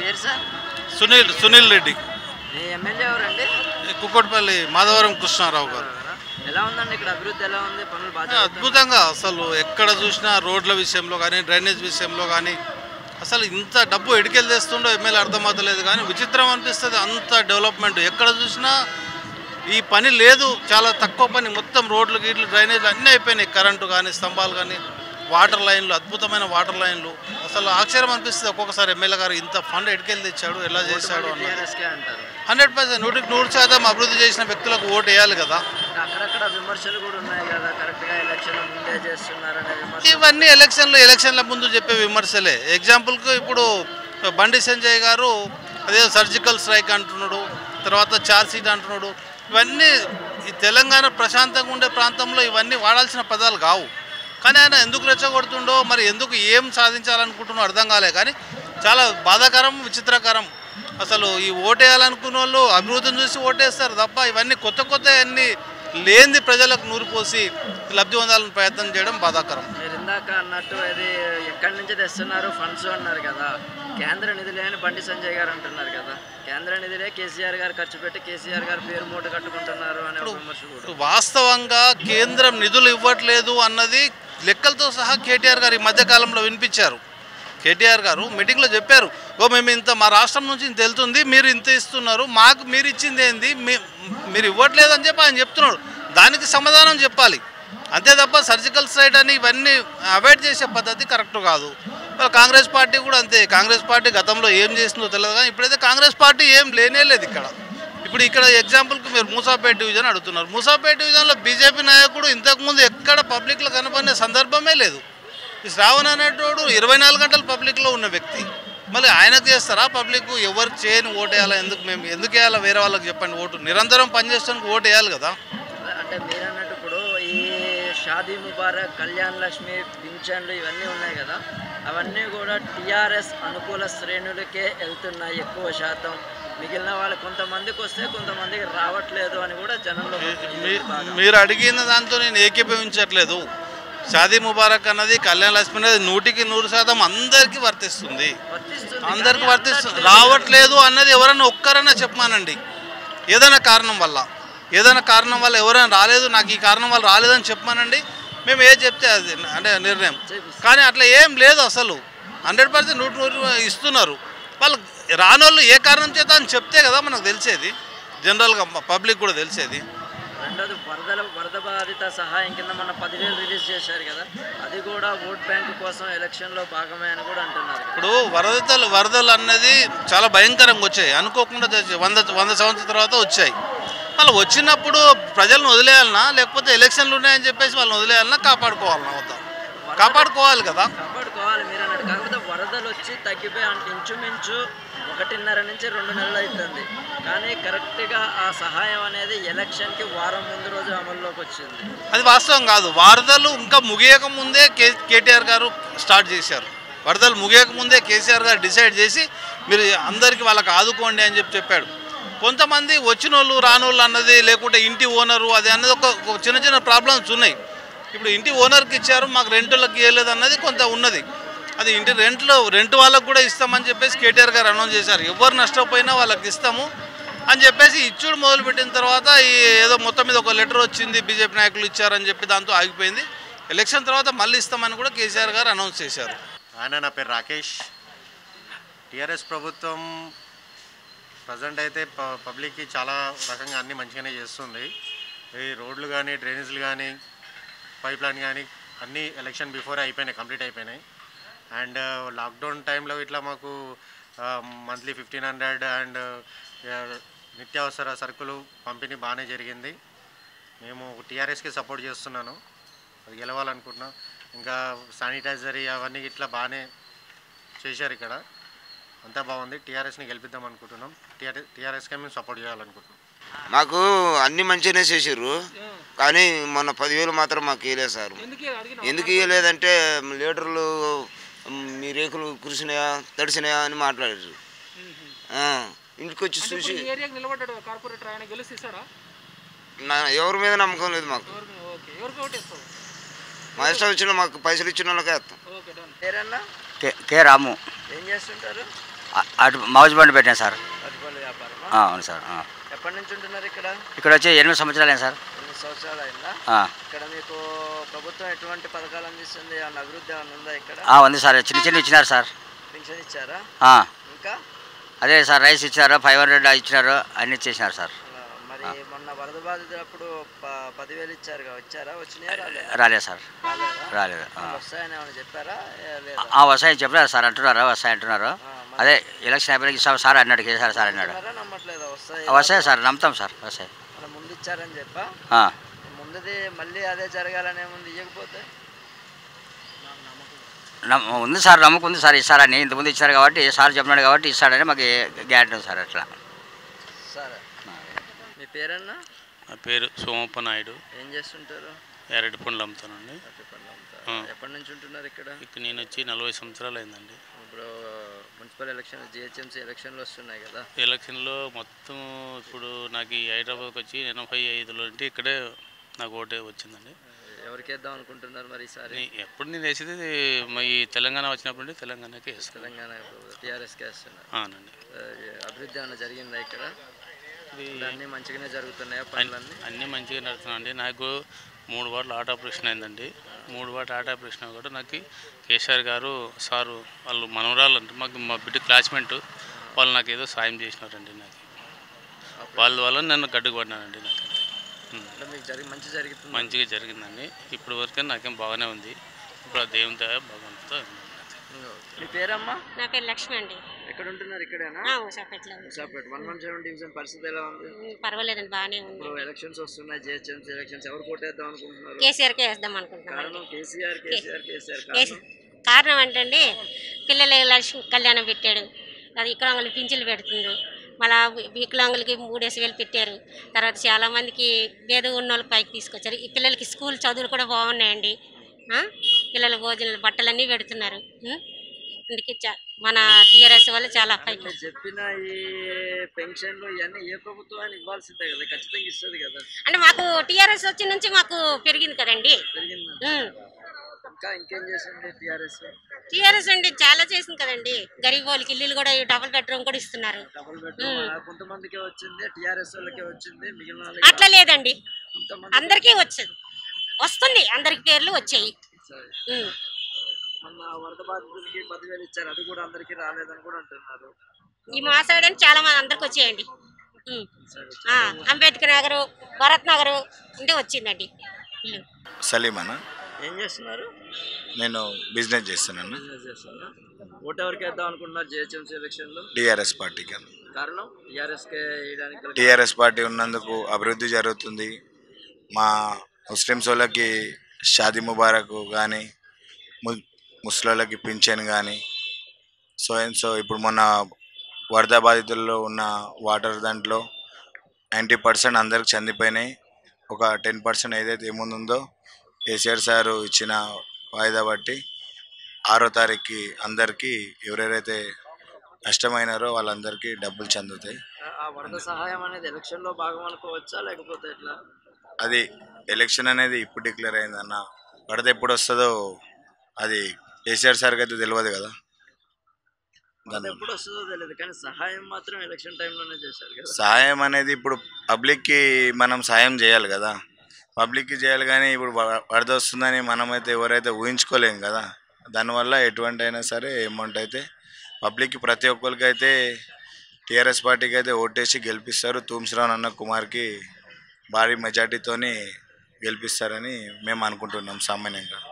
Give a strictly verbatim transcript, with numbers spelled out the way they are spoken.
పేరు సార్? సునీల్ సునీల్ రెడ్డి. మీ ఎమ్మెల్యే ఎవరండి? కుక్కట్పల్లి మాధవరం కృష్ణారావు గారు. ఎలా ఉందండి ఇక్కడ అభివృద్ధి? ఎలా ఉంది? పనులు బాగా అద్భుతంగా, అసలు ఎక్కడ చూసినా రోడ్ల విషయంలో కానీ డ్రైనేజ్ విషయంలో కానీ అసలు ఇంత డబ్బు ఎడికెళ్ళి తెస్తుండో ఎమ్మెల్యే అర్థమవుతలేదు. కానీ విచిత్రం అనిపిస్తుంది, అంత డెవలప్మెంట్ ఎక్కడ చూసినా ఈ పని లేదు, చాలా తక్కువ పని. మొత్తం రోడ్లు గీట్లు డ్రైనేజ్లు అన్నీ అయిపోయినాయి. కరెంటు కానీ స్తంభాలు కానీ వాటర్ లైన్లు, అద్భుతమైన వాటర్ లైన్లు. అసలు ఆశ్చర్యం అనిపిస్తుంది ఒక్కొక్కసారి ఎమ్మెల్యే గారు ఇంత ఫండ్ ఎటుకెళ్ళి తెచ్చాడు, ఎలా చేశాడు అన్నది. హండ్రెడ్ పర్సెంట్ నూటికి నూరు శాతం అభివృద్ధి చేసిన వ్యక్తులకు ఓటు వేయాలి కదా. అక్కడక్కడ విమర్శలు కూడా ఉన్నాయి కదా, కరెక్ట్గా ఎలక్షన్ ముందే చేస్తున్నారనే విమర్శ. ఇవన్నీ ఎలక్షన్లు ఎలక్షన్ల ముందు చెప్పే విమర్శలే. ఎగ్జాంపుల్కి ఇప్పుడు బండి సంజయ్ గారు అదే సర్జికల్ స్ట్రైక్ అంటున్నాడు, తర్వాత చార్జ్ షీట్ అంటున్నాడు. ఇవన్నీ ఈ తెలంగాణ ప్రశాంతంగా ఉండే ప్రాంతంలో ఇవన్నీ వాడాల్సిన పదాలు కావు. కానీ ఆయన ఎందుకు రెచ్చగొడుతుండో, మరి ఎందుకు ఏం సాధించాలనుకుంటున్నో అర్థం కాలే. కానీ చాలా బాధాకరం, విచిత్రకరం. అసలు ఈ ఓటేయాలనుకున్న వాళ్ళు అభివృద్ధిని చూసి ఓటేస్తారు తప్ప ఇవన్నీ కొత్త కొత్త అన్నీ లేనిది ప్రజలకు నూరిపోసి లబ్ధి పొందాలని ప్రయత్నం చేయడం బాధాకరం. మీరు ఇందాక అన్నట్టు అది ఎక్కడి నుంచి తెస్తున్నారు ఫండ్స్ అన్నారు కదా, కేంద్ర నిధులే అని బండి సంజయ్ గారు అంటున్నారు కదా. కేంద్ర నిధులే కేసీఆర్ గారు ఖర్చు పెట్టి కేసీఆర్ గారు పేరు మూట కట్టుకుంటున్నారు అనే విమర్శ కూడా. వాస్తవంగా కేంద్రం నిధులు ఇవ్వట్లేదు అన్నది లెక్కలతో సహా కేటీఆర్ గారు ఈ మధ్యకాలంలో వినిపించారు. కేటీఆర్ గారు మీటింగ్లో చెప్పారు, ఓ మేము ఇంత మా రాష్ట్రం నుంచి ఇంత వెళ్తుంది, మీరు ఇంత ఇస్తున్నారు, మాకు మీరు ఇచ్చింది ఏంది, మీరు ఇవ్వట్లేదు అని చెప్పి ఆయన చెప్తున్నాడు. దానికి సమాధానం చెప్పాలి, అంతే తప్ప సర్జికల్ స్ట్రైక్ అని ఇవన్నీ అవాయిడ్ చేసే పద్ధతి కరెక్ట్ కాదు. కాంగ్రెస్ పార్టీ కూడా అంతే. కాంగ్రెస్ పార్టీ గతంలో ఏం చేసిందో తెలియదు, కానీ ఇప్పుడైతే కాంగ్రెస్ పార్టీ ఏం లేనే లేదు ఇక్కడ. ఇప్పుడు ఇక్కడ ఎగ్జాంపుల్కి మీరు మూసాపేట డివిజన్ అడుగుతున్నారు. మూసాపేట డివిజన్లో బీజేపీ నాయకుడు ఇంతకుముందు ఎక్కడ పబ్లిక్లో కనపడిన సందర్భమే లేదు. ఈ శ్రావణ్ అనేటోడు ఇరవై నాలుగు గంటలు పబ్లిక్లో ఉన్న వ్యక్తి, మళ్ళీ ఆయనకు చేస్తారా పబ్లిక్? ఎవరు చేయని ఓటు వేయాలా? ఎందుకు మేము ఎందుకు వేయాలా? వేరే వాళ్ళకి చెప్పండి. ఓటు నిరంతరం పనిచేస్తానికి ఓటు వేయాలి కదా. అంటే మీరు అన్నట్టు ఇప్పుడు ఈ షాదీ ముబారక్, కళ్యాణ్ లక్ష్మి, పింఛన్లు ఇవన్నీ ఉన్నాయి కదా, అవన్నీ కూడా టీఆర్ఎస్ అనుకూల శ్రేణులకే వెళ్తున్నాయి ఎక్కువ శాతం. మిగిలిన వాళ్ళు కొంతమందికి వస్తే కొంతమందికి రావట్లేదు అని కూడా జనంలో. మీరు అడిగిన దాంతో నేను ఏకీభవించట్లేదు. షాదీ ముబారక్ అన్నది, కళ్యాణ లక్ష్మి అనేది నూటికి నూరు శాతం అందరికీ వర్తిస్తుంది, అందరికీ వర్తిస్తుంది. రావట్లేదు అన్నది ఎవరైనా ఒక్కరైనా చెప్పమానండి. ఏదైనా కారణం వల్ల ఏదైనా కారణం వల్ల ఎవరైనా రాలేదు, నాకు ఈ కారణం వల్ల రాలేదని చెప్పమానండి, మేము ఏది చెప్తే అది అంటే నిర్ణయం. కానీ అట్లా ఏం లేదు అసలు. హండ్రెడ్ పర్సెంట్ నూటి నూరు ఇస్తున్నారు. వాళ్ళు రానోళ్ళు ఏ కారణం చేత అని చెప్తే కదా మనకు తెలిసేది, జనరల్గా పబ్లిక్ కూడా తెలిసేది. రెండోది వరదల వరద బాధిత సహాయం కింద మన పదివేలు రిలీజ్ చేశారు కదా, అది కూడా ఓట్ బ్యాంకు కోసం ఎలక్షన్లో భాగమే అని కూడా అంటున్నారు. ఇప్పుడు వరదలు వరదలు అన్నది చాలా భయంకరంగా వచ్చాయి, అనుకోకుండా వంద వంద సంవత్సరాల తర్వాత వచ్చాయి. వాళ్ళు వచ్చినప్పుడు ప్రజలను వదిలేయాలన్నా, లేకపోతే ఎలక్షన్లు ఉన్నాయని చెప్పేసి వాళ్ళని వదిలేయాలన్నా, కాపాడుకోవాలన్నా? వద్దా? కాపాడుకోవాలి కదా. కాపాడుకోవాలి మీరు అన్నట్టు. కాకపోతే వరదలు వచ్చి తగ్గిపోయి అంటే ఇంచుమించు ఒకటిన్నర నుంచి రెండు నెలలు అవుతుంది, కానీ కరెక్ట్గా ఆ సహాయం అనేది ఎలక్షన్కి వారం ముందు రోజు అమల్లోకి వచ్చింది. అది వాస్తవం కాదు. వరదలు ఇంకా ముగియక ముందే కే కేటీఆర్ గారు స్టార్ట్ చేశారు. వరదలు ముగియక ముందే కేసీఆర్ గారు డిసైడ్ చేసి మీరు అందరికీ వాళ్ళకి ఆదుకోండి అని చెప్పి చెప్పాడు. కొంతమంది వచ్చిన వాళ్ళు రానోళ్ళు అన్నది, లేకుంటే ఇంటి ఓనరు అది అన్నది ఒక చిన్న చిన్న ప్రాబ్లమ్స్ ఉన్నాయి. ఇప్పుడు ఇంటి ఓనర్కి ఇచ్చారు, మాకు రెంట్లకు ఇవ్వలేదు అన్నది కొంత ఉన్నది. అది ఇంటి రెంట్లో రెంట్ వాళ్ళకు కూడా ఇస్తామని చెప్పేసి కేటీఆర్ గారు అనౌన్స్ చేశారు. ఎవరు నష్టపోయినా వాళ్ళకి ఇస్తాము అని చెప్పేసి ఇచ్చుడు మొదలుపెట్టిన తర్వాత ఈ ఏదో మొత్తం మీద ఒక లెటర్ వచ్చింది, బీజేపీ నాయకులు ఇచ్చారని చెప్పి దాంతో ఆగిపోయింది. ఎలక్షన్ తర్వాత మళ్ళీ ఇస్తామని కూడా కేసీఆర్ గారు అనౌన్స్ చేశారు. ఆయన నా పేరు రాకేష్. టీఆర్ఎస్ ప్రభుత్వం ప్రజెంట్ అయితే పబ్లిక్కి చాలా రకంగా అన్నీ మంచిగానే చేస్తుంది. ఈ రోడ్లు కానీ, డ్రైనేజీలు కానీ, పైప్ లైన్ కానీ అన్నీ ఎలక్షన్ బిఫోర్ అయిపోయినాయి, కంప్లీట్ అయిపోయినాయి. అండ్ లాక్డౌన్ టైంలో ఇట్లా మాకు మంత్లీ ఫిఫ్టీన్ హండ్రెడ్ అండ్ నిత్యావసర సరుకులు పంపిణీ బాగానే జరిగింది. మేము టీఆర్ఎస్కి సపోర్ట్ చేస్తున్నాను, అది గెలవాలనుకుంటున్నాం. ఇంకా శానిటైజర్ అవన్నీ ఇట్లా బాగానే చేశారు ఇక్కడ, అంతా బాగుంది. టీఆర్ఎస్ని గెలిపిద్దాం అనుకుంటున్నాం. టీఆర్ఎస్ టీఆర్ఎస్కే మేము సపోర్ట్ చేయాలనుకుంటున్నాం. మాకు అన్ని మంచిగానే చేసారు, కానీ మొన్న పదివేలు మాత్రం మాకు ఇవ్వలేదు సార్. ఎందుకు ఇవ్వలేదంటే లీడర్లు మీ రేకులు కురిసినాయా తడిసినాయా అని మాట్లాడారు. ఇంటికి వచ్చి చూసి నా ఎవరి మీద నమ్మకం లేదు మాకు. మా ఇష్టం వచ్చిన మాకు పైసలు ఇచ్చిన వాళ్ళకే వేస్తాం. కే రాము ఏం చేస్తుంటారు? అ- అటు మౌజ్ బండి పెట్టాను సార్. అటుపల్లి వ్యాపారమా? ఆ, అవును సార్. ఆ. ఎప్పటి నుంచి ఉంటున్నారు ఇక్కడ? ఇక్కడ వచ్చి ఎనిమిది సంవత్సరాలు అయింది సార్. ఎనిమిది సంవత్సరాలు అయిందా? ఆ. ఇక్కడ మీకు ప్రభుత్వం ఎటువంటి పథకాలు అందిస్తుంది? ఏమన్నా అభివృద్ధి ఏమన్నా ఉందా ఇక్కడ? ఆ, ఉంది సార్. చిన్న చిన్న ఇచ్చినారు సార్. పెన్షన్ ఇచ్చారా? ఆ. ఇంకా అదే సార్, రైస్ ఇచ్చినారు, ఫైవ్ హండ్రెడ్ ఇచ్చినారు, అన్ని ఇచ్చేసినారు సార్. ఆ, మరి మొన్న వరద బాధితులప్పుడు ప- పదివేలు ఇచ్చారు కదా, వచ్చారా? వచ్చినాయా? రాలేదా? రాలేదు సార్. రాలేదా? రాలేదు. ఆ. వాళ్ళు వస్తాయని ఏమైనా చెప్పారా? ఏ, లేదా? ఆ, వస్తాయని చెప్పారు సార్, అంటున్నారు వస్తాయి అంటున్నారు. ఆ, మరి అదే ఎలక్షన్ అయిపోయినాక ఇస్తాం సార్ అన్నాడు, కేసీఆర్ సార్ అన్నాడు. నమ్ముతున్నారా, నమ్మట్లేదా? వస్తాయి ఆ, వస్తాయి సార్, నమ్ముతాం సార్, వస్తాయి. మన ముందు ఇచ్చారని చెప్పా. ఆ. ముందుది మళ్ళీ అదే జరగాలని ఏముంది? ఇవ్వకపోతే నమ్మ ఉంది సార్, నమ్మకం ఉంది సార్ ఇస్తారని. ఇంతకుముందు ఇచ్చారు కాబట్టి సార్ చెప్పినాడు కాబట్టి ఇస్తాడని మాకు గ్యారెంటీ ఉంది సార్. అట్లా. సరే. మీ పేరన్నా? నా పేరు సోమప్ప నాయుడు. ఏం చేస్తుంటారు? ఎరటి పండ్లు అమ్ముతానండి. అరటి పండ్లు అమ్ముతారా? ఆ. ఎప్పటి నుంచి ఉంటున్నారు ఇక్కడ? ఇక్కడ నేను వచ్చి నలభై సంవత్సరాలు అయిందండి. ఇప్పుడు మున్సిపల్ ఎలక్షన్, జిహెచ్ఎంసీ ఎలక్షన్లు వస్తున్నాయి కదా. ఎలక్షన్లో మొత్తం ఇప్పుడు నాకు ఈ హైదరాబాద్కి వచ్చి ఎనభై ఐదులో అంటే ఇక్కడే నాకు ఓటే వచ్చిందండి. ఎవరికి వేద్దాం అనుకుంటున్నారు మరి ఈసారి? నే- ఎప్పుడు నేను వేసేది మా ఈ తెలంగాణ వచ్చినప్పుడు నుండి తెలంగాణకే వేస్తాను. తెలంగాణ టీఆర్ఎస్కి వేస్తున్నారు. అవునండి. ఆ, అభివృద్ధి ఏమైనా జరిగిందా ఇక్కడ? ఇది ఇప్పుడు అన్నీ మంచిగానే జరుగుతున్నాయా పనులన్నీ? అన్నీ మంచిగా నడుతున్నాయండి. నాకు మూడు వార్లు హార్ట్ ఆపరేషన్ అయిందండి. మూడు వార్లు హార్ట్ ఆపరేషన్ కూడా నాకు కేసీఆర్ గారు సారు వాళ్ళు మనవరాలు అంటే మాకు మా బిడ్డ క్లాస్మేట్ వాళ్ళు నాకు ఏదో సాయం చేసినారండి. నాకు వాళ్ళ వల్ల నన్ను గడ్డుకు పడినానండి. నాకు అంటే మీకు జరిగి మంచి జరుగుతుంది? మంచిగా జరిగిందండి. ఇప్పుడు వరకు నాకేం బాగానే ఉంది. ఇప్పుడు ఆ దేవుని దయ భగవంతుతో మీ పేరమ్మా? నా పేరు లక్ష్మి అండి. ఎక్కడ ఉంటున్నారు? ఇక్కడేనా? ఊసాపేటలో ఉంది. Separate one one seven division పరిస్థితి ఎలా ఉంది? ఉమ్, పర్వాలేదండి, బాగానే ఉంది. ఇప్పుడు ఎలక్షన్స్ వస్తున్నాయి, జిహెచ్ఎంసీ ఎలక్షన్స్. ఎవరు కోటేద్దాం అనుకుంటున్నారు? కేసీఆర్కే వేద్దాం అనుకుంటున్నాం. కారణం కేసీఆర్ కేసీఆర్ కేసీఆర్ కేసీ- కారణం కారణం ఏంటండి, పిల్లల లక్ష్మి కళ్యాణం పెట్టాడు, అది వికలాంగులు పింఛన్లు పెడుతుండ్రు, మళ్ళా వికలాంగులకి మూడేసి వేలు పెట్టారు. తర్వాత చాలామందికి పేద ఉన్న వాళ్ళు పైకి తీసుకొచ్చారు. ఈ పిల్లలకి స్కూల్ చదువులు కూడా బాగున్నాయండి. ఆ? పిల్లల భోజనాలు బట్టలన్నీ పెడుతున్నారు. ఉం? అందుకే చా మన టీఆర్ఎస్ వల్ల చాలా పైకి మీరు చెప్పిన ఈ పెన్షన్లు ఇవన్నీ ఏ ప్రభుత్వాన్ని ఇవ్వాల్సిందే కదా, ఖచ్చితంగా ఇస్తుంది కదా. అంటే మాకు టీఆర్ఎస్ వచ్చి నుంచి మాకు పెరిగింది కదండి. పెరిగింది. ఉం. ఇంకా ఇంకేం చేసింది టీఆర్ఎస్? టీఆర్ఎస్ అండి చాలా చేసింది కదండి. గరీబ్ వాళ్ళకి ఇల్లులు కూడా డబుల్ బెడ్రూమ్ కూడా ఇస్తున్నారు. డబుల్ బెడ్రూమ్ కొంతమందికే వచ్చింది, టీఆర్ఎస్ వాళ్ళకే వచ్చింది, మిగిలిన వాళ్ళకి అట్లా లేదండి, కొంతమంది అందరికీ వచ్చింది, వస్తుంది, అందరికి పేర్లు వచ్చాయి. సరే. ఉం. మొన్న వరద బాధితులకి పదివేలు ఇచ్చారు, అది కూడా అందరికీ రాలేదని కూడా అంటున్నారు. ఈ మా సైడ్ అని చాలా మంది అందరికి వచ్చాయండి. ఉం. ఆ, అంబేద్కర్ నగరు, భరత్ నగరు అంటే వచ్చిందండి ఇల్లు. సలీమనా? ఏం చేస్తున్నారు? నేను బిజినెస్ చేస్తున్నాను. బిజినెస్ చేస్తున్నా. ఓటు ఎవరికి వేద్దాం అనుకుంటున్నారు జిహెచ్ఎంసీ ఎలక్షన్లో? టీఆర్ఎస్ పార్టీకి. కారణం టీఆర్ఎస్కే వేయడానికి? టీఆర్ఎస్ పార్టీ ఉన్నందుకు అభివృద్ధి జరుగుతుంది. మా ముస్లిమ్స్ వాళ్ళకి షాదీ ముబారక్ కానీ, ము ముస్లింలకి పింఛన్ కానీ, సో అండ్ సో ఇప్పుడు మొన్న వరద బాధితుల్లో ఉన్న వాటర్ దాంట్లో నైంటీ పర్సెంట్ అందరికి చెందిపోయినాయి. ఒక టెన్ పర్సెంట్ ఏదైతే ఏముందో కేసీఆర్ సారు ఇచ్చిన వాయిదా బట్టి ఆరో తారీఖుకి అందరికీ ఎవరెవరైతే నష్టమైనారో వాళ్ళందరికీ డబ్బులు చెందుతాయి. ఆ వరద సహాయం అనేది ఎలక్షన్లో భాగం అనుకోవచ్చా లేకపోతే ఎట్లా? అది ఎలక్షన్ అనేది ఇప్పుడు డిక్లేర్ అయిందన్న, వరద ఎప్పుడు వస్తుందో అది కేసీఆర్ సార్కి అయితే తెలియదు కదా. వరద ఎప్పుడు వస్తుందో తెలియదు, కానీ సహాయం మాత్రం ఎలక్షన్ టైంలోనే చేశారు కదా. సహాయం అనేది ఇప్పుడు పబ్లిక్కి మనం సాయం చేయాలి కదా, పబ్లిక్కి చేయాలి. కానీ ఇప్పుడు వ- వరద వస్తుందని మనమైతే ఎవరైతే ఊహించుకోలేము కదా. దానివల్ల ఎటువంటి అయినా సరే అమౌంట్ అయితే పబ్లిక్కి ప్రతి ఒక్కరికి అయితే టీఆర్ఎస్ పార్టీకి అయితే ఓటేసి గెలిపిస్తారు. తూమ్స్రావు అన్న కుమార్కి భారీ మెజార్టీతోని గెలిపిస్తారని మేము అనుకుంటున్నాం సామాన్యంగా.